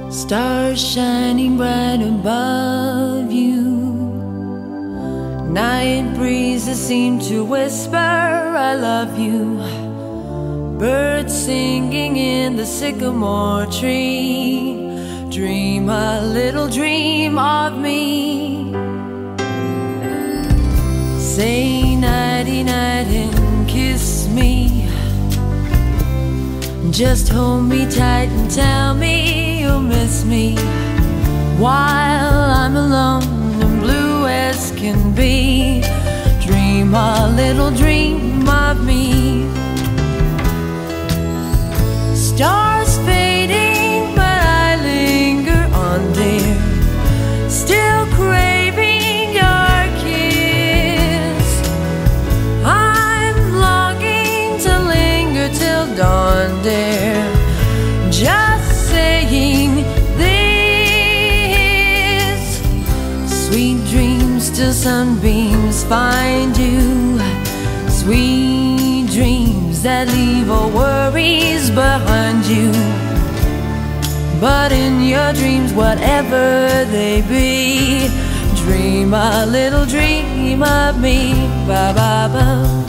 Stars shining bright above you. Night breezes seem to whisper, I love you. Birds singing in the sycamore tree. Dream a little dream of me. Say nighty night and kiss me. Just hold me tight and tell me you'll miss me while I'm alone and blue as can be. Dream a little dream of me. Stars fading, but I linger on there, still craving your kiss. I'm longing to linger till dawn, dear, just saying this. Sweet dreams till sunbeams find you. Sweet dreams that leave all worries behind you. But in your dreams, whatever they be, dream a little dream of me. Ba ba ba.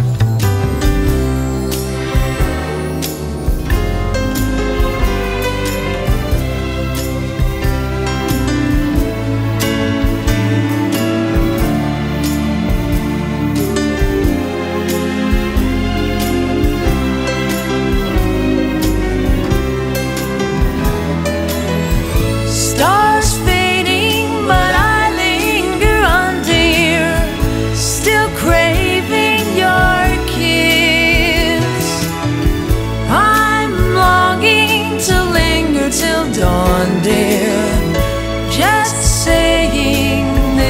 Stars fading, but I linger on, dear, still craving your kiss. I'm longing to linger till dawn, dear, just saying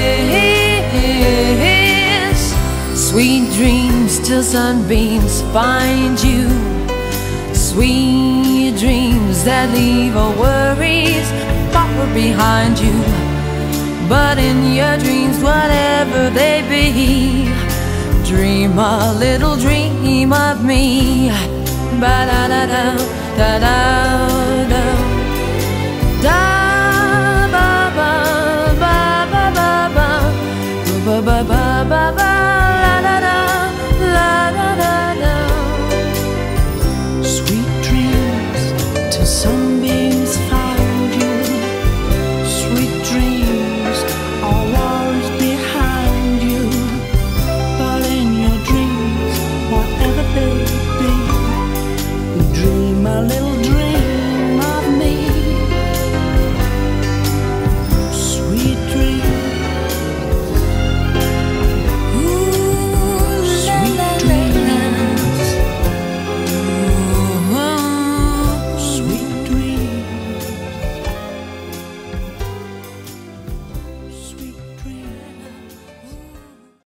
this. Sweet dreams till sunbeams find you. Sweet dreams that leave all worries far behind you. But in your dreams, whatever they be, dream a little dream of me. Ba da da da da da da da ba ba ba ba ba ba ba ba ba ba ba la da da la da da da. Sweet dreams till sunbeams find you. Sweet dreams are worries behind you. But in your dreams, whatever they be, dream a little